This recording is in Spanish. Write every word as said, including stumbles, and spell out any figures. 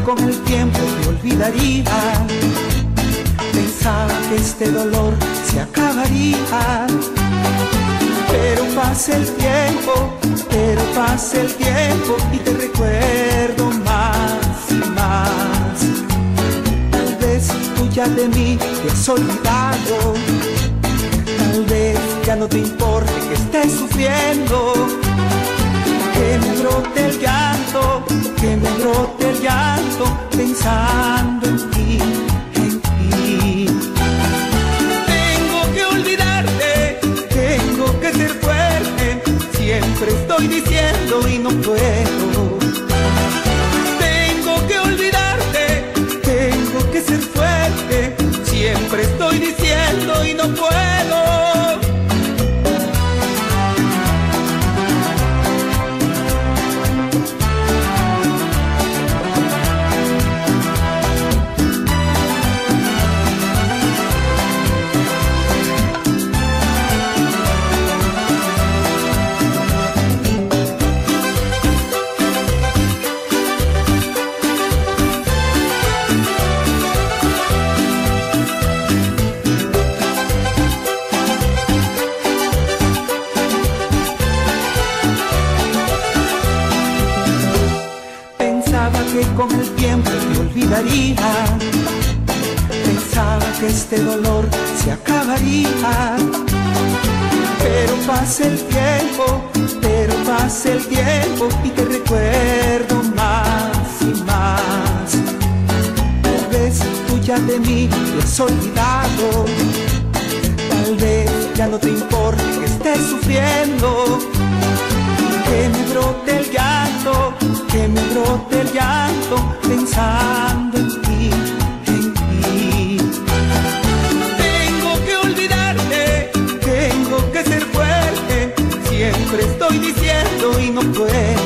con el tiempo te olvidaría. Pensaba que este dolor se acabaría. Pero pasa el tiempo, pero pasa el tiempo y te recuerdo más y más. Tal vez tú ya de mí te has olvidado. Tal vez ya no te importe que estés sufriendo. Que me brote el llanto, que me brote el llanto, pensando en ti, en ti. Tengo que olvidarte, tengo que ser fuerte, siempre estoy diciendo y no puedo. Tengo que olvidarte, tengo que ser fuerte, siempre estoy diciendo y no puedo. Que con el tiempo te olvidaría. Pensaba que este dolor se acabaría. Pero pasa el tiempo, pero pasa el tiempo y te recuerdo más y más. Tal vez tú ya de mí te has olvidado. Tal vez ya no te importe que estés sufriendo. Que me brote el llanto, que me brote el llanto, pensando en ti, en ti. Tengo que olvidarte, tengo que ser fuerte, siempre estoy diciendo y no puedo.